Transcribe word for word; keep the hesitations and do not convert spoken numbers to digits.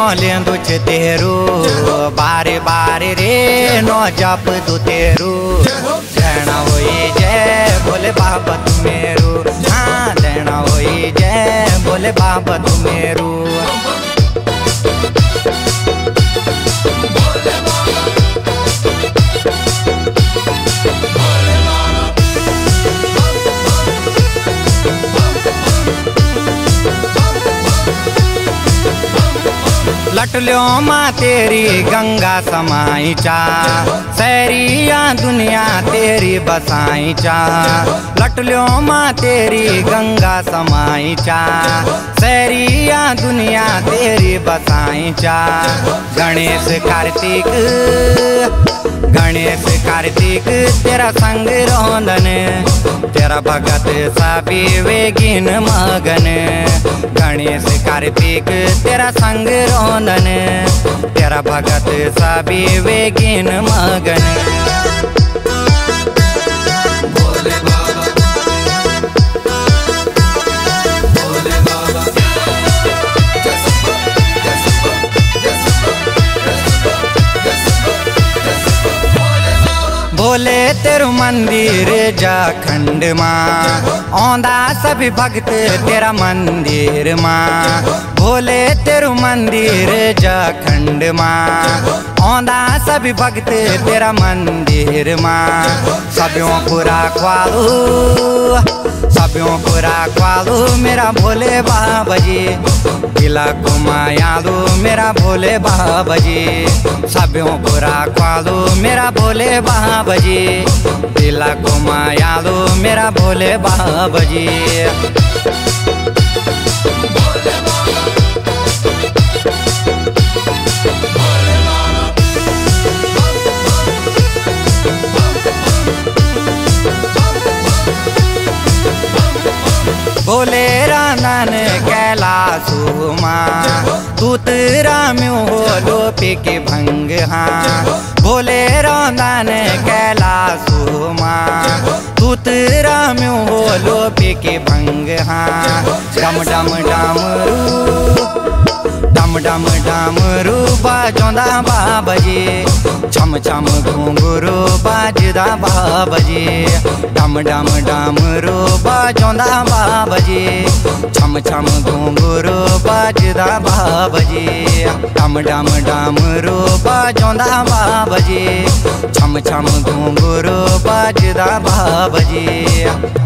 लेंदु छ तेरू बारे बारे रे नो जप दु तेरू देना होई जय बोले बाबा तू मेरू हाँ देना होई जय बोले बाबा तू मेरू। लटल्यो माँ तेरी गंगा समाई चा सैरिया दुनिया तेरी बसाई चा लटल्यो माँ तेरी गंगा समाई चा सैरिया दुनिया तेरी बसाई चा। गणेश कार्तिक गणेश कार्तिक तेरा संग रोंदन तेरा भगत साबी वेगिन मगन गणेश कार्तिक तेरा संग रोंदन तेरा भगत साबी वेगिन मगन। बोले तेरू मंदिर जाखंड माँ औंदा सभी भक्त तेरा मंदिर माँ बोले तेरू मंदिर जाखंड माँ औंदा सभी भक्त तेरा मंदिर माँ। सब्यों पूरा ख्वालू सब्यों पूरा ख्वालू मेरा भोले बाबा जी दिला को मायालू मेरा भोले बाबा जी सब्यों पूरा ख्वालू मेरा भोले बाबा जी दिला को मायालू मेरा भोले बाबा जी। बोले रानन कैलासु माँ तू तेरा म्यों हो लोपे के भंग हाँ बोले रानन कैलासु माँ तू तेरा म्यों हो लोपे के भंग हाँ। डम डम डमरू डम डम डमरू बाजोंदा बाबा जी छम छम घुंघरू बाजदा बाबा जी डम डम डमरू बाजोंदा बाबा जी छम छम घुंघरू बाजदा बाबा जी डम डम डमरू बाजोंदा बाबा जी छम छम घुंघरू बाजदा बाबा जी।